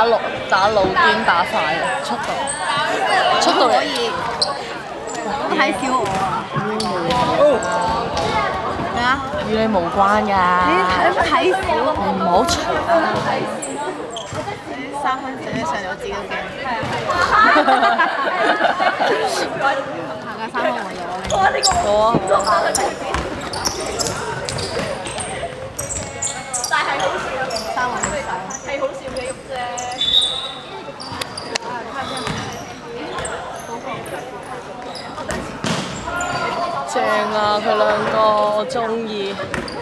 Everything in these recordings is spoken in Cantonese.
打老肩打快啊，速度可以。都睇小我啊！咩啊？ 與你無關㗎。 你睇小我。 唔好嘈啦。 3分整起上嚟，我自己都驚。行㗎3分我有好啊！ 但係好笑，3分係好笑嘅喐啫。 正啊！佢兩個我中意。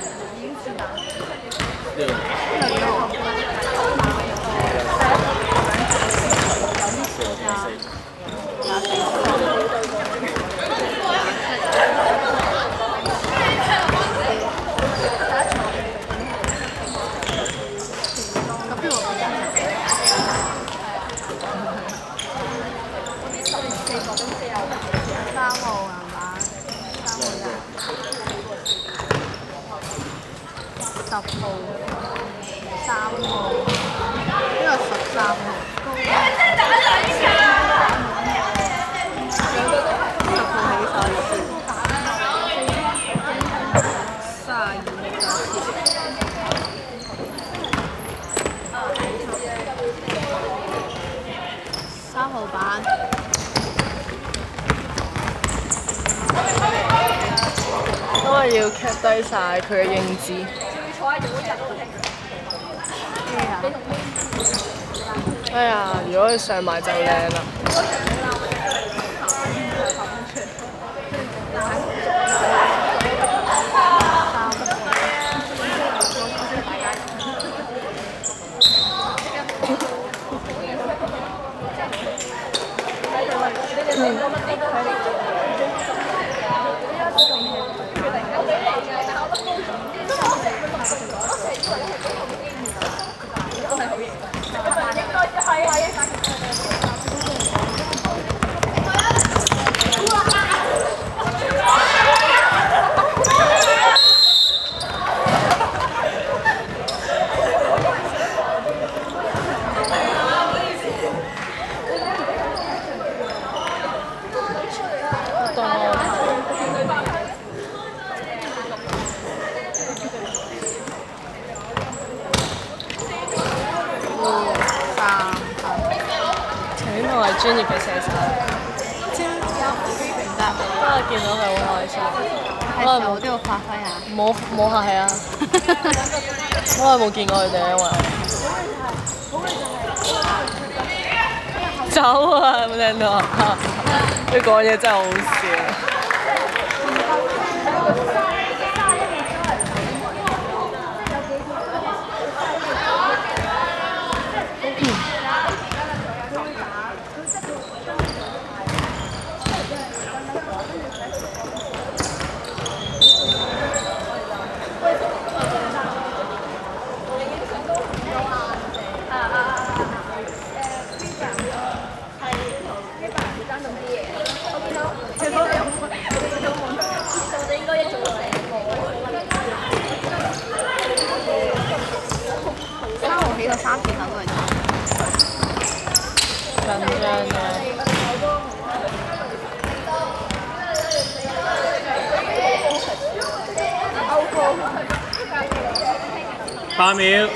因為要 cap 低晒佢嘅英姿。哎呀，如果佢上埋就靚啦。專業嘅射手，唔得，不過見到佢好開心。 係時候都要發揮下。 冇客氣啊！我係冇見過佢哋，因為走啊！有冇聽到啊？佢講嘢真係好好笑。緊張嘅。 8秒。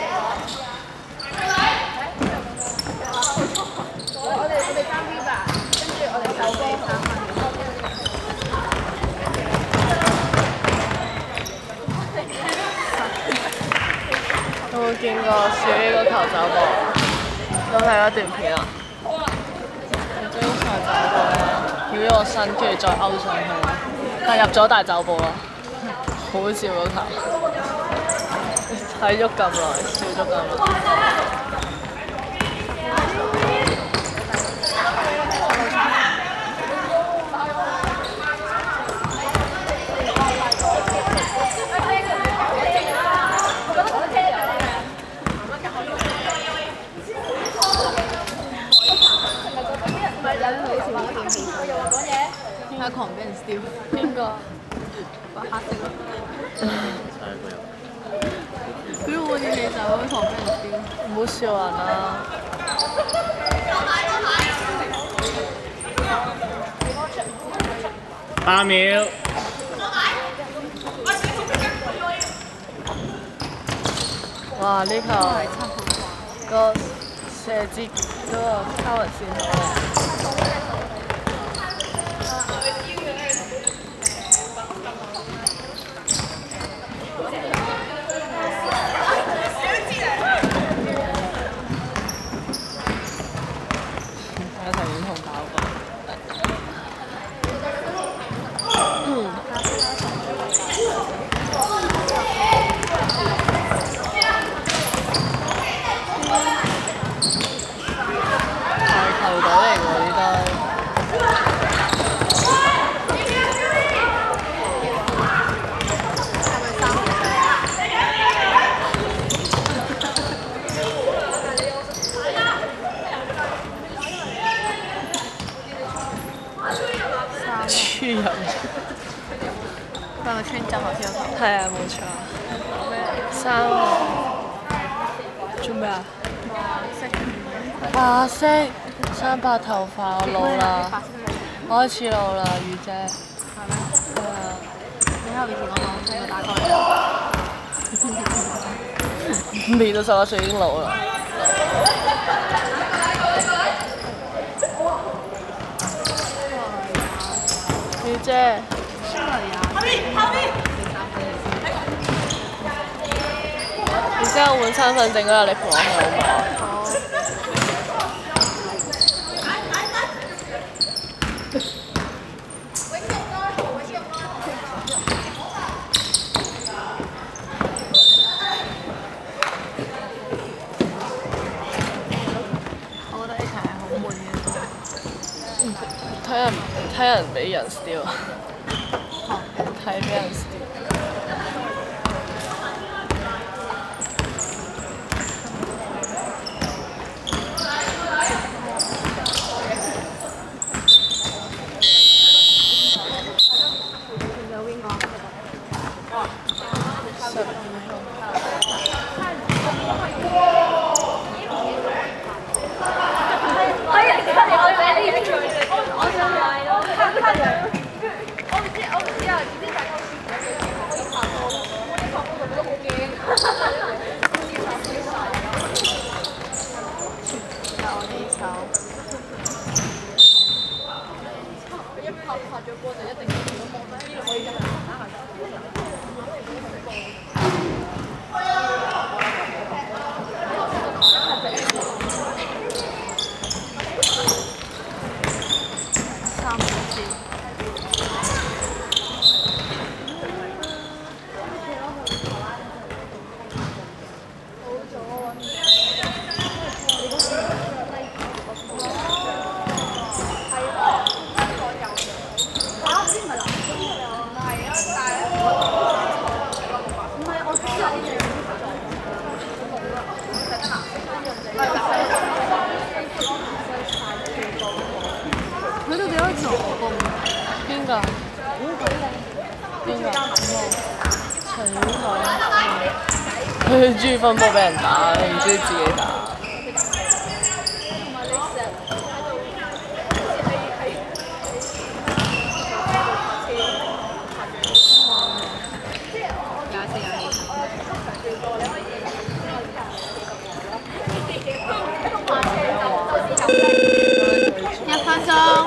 有冇見過小 A 個球走波？有睇嗰段片啊？佢經常走波咧，繞咗個身，跟住再勾上去，但入咗大走步咯，好笑嗰球，睇咗咁耐，笑咗咁耐。 點解狂俾人燒？ 邊個？ 白黑色咯。佢都冇點起手，狂俾人燒。 唔好笑人啊！ 8秒。 哇！呢球個射節嗰個拋物線好靚。睇下陳婉彤跑過。球隊嚟喎呢隊。輸人。 係咪穿針啊？跳球。 係啊，冇錯。3號。做咩啊？白色。雙白頭髮，我老啦，我開始老啦，雨姐。 係咩？ 係啊。 你喺我面前講講，你打過嚟。 未到18歲已經老啦。雨姐。然之後換身份證嗰日，你陪我去好唔好？睇人俾人 steal， 睇俾人 steal。 有邊個佢都幾多助攻？ 邊個？邊個？陳婉彤。佢中意分波俾人打，佢唔中意自己打。 1分鐘。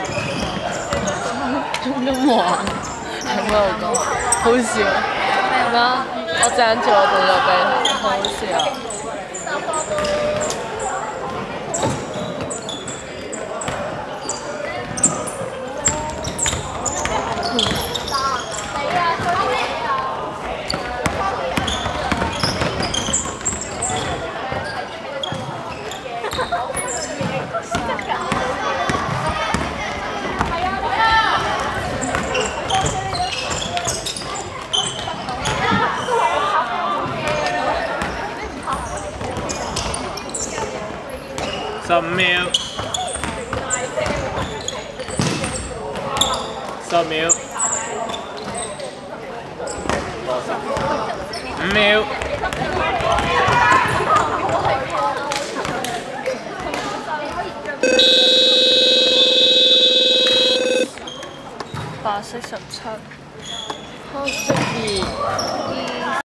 中中環喺嗰度講，好笑。咩啊？我整住我動作俾佢，好笑。 15秒，10秒，5秒。 白色17，黑色2。